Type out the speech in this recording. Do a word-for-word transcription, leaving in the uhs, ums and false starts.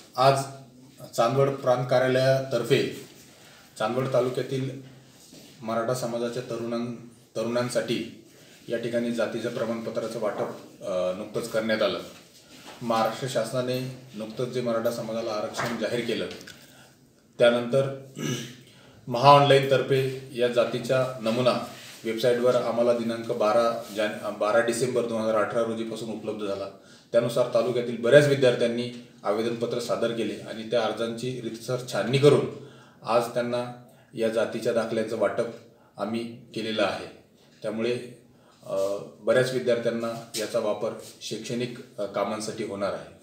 आज चांदवड प्रांत कार्यालयातर्फे चांदवड तालुक्यातील मराठा समाजाच्या तरुणां तरुणांसाठी या ठिकाणी जातीच्या प्रमाणपत्राचं वाटप नुकतंच करण्यात आलं। महाराष्ट्र शासनाने नुकतंच जे मराठा समाजाला आरक्षण जाहीर केलं त्यानंतर महा ऑनलाईन तर्फे या जातीचा नमुना वेबसाईटवर आम्हाला दिनांक बारा जान बारा डिसेंबर दोन हजार अठरा रोजीपासून उपलब्ध झाला। त्यानुसार तालुक्यातील बऱ्याच विद्यार्थ्यांनी आवेदनपत्र सादर केले आणि त्या अर्जांची रीतसर छाननी करून आज त्यांना या जातीच्या दाखल्यांचं वाटप आम्ही केलेलं आहे। त्यामुळे बऱ्याच विद्यार्थ्यांना याचा वापर शैक्षणिक कामांसाठी होणार आहे।